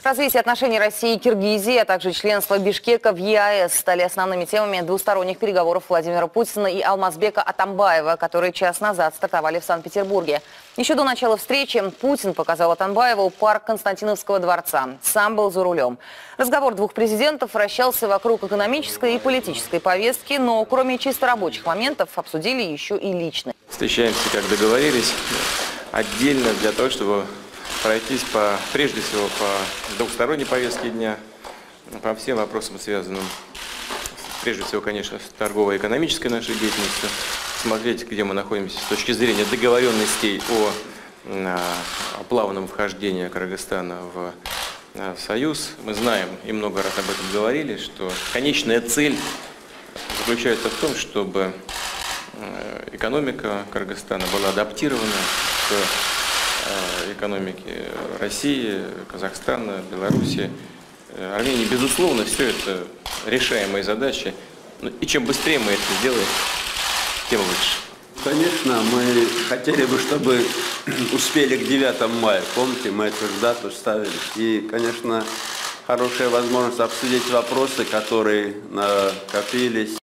Развитие отношений России и Киргизии, а также членство Бишкека в ЕАЭС стали основными темами двусторонних переговоров Владимира Путина и Алмазбека Атамбаева, которые час назад стартовали в Санкт-Петербурге. Еще до начала встречи Путин показал Атамбаеву парк Константиновского дворца. Сам был за рулем. Разговор двух президентов вращался вокруг экономической и политической повестки, но кроме чисто рабочих моментов обсудили еще и личные. Встречаемся, как договорились, отдельно для того, чтобы пройтись прежде всего по двухсторонней повестке дня, по всем вопросам, связанным, прежде всего, конечно, с торгово-экономической нашей деятельностью, смотреть, где мы находимся с точки зрения договоренностей о плавном вхождении Кыргызстана в Союз. Мы знаем и много раз об этом говорили, что конечная цель заключается в том, чтобы экономика Кыргызстана была адаптирована к экономики России, Казахстана, Беларуси, Армении. Безусловно, все это решаемые задачи. И чем быстрее мы это сделаем, тем лучше. Конечно, мы хотели бы, чтобы успели к 9 мая. Помните, мы эту дату ставили. И, конечно, хорошая возможность обсудить вопросы, которые накопились.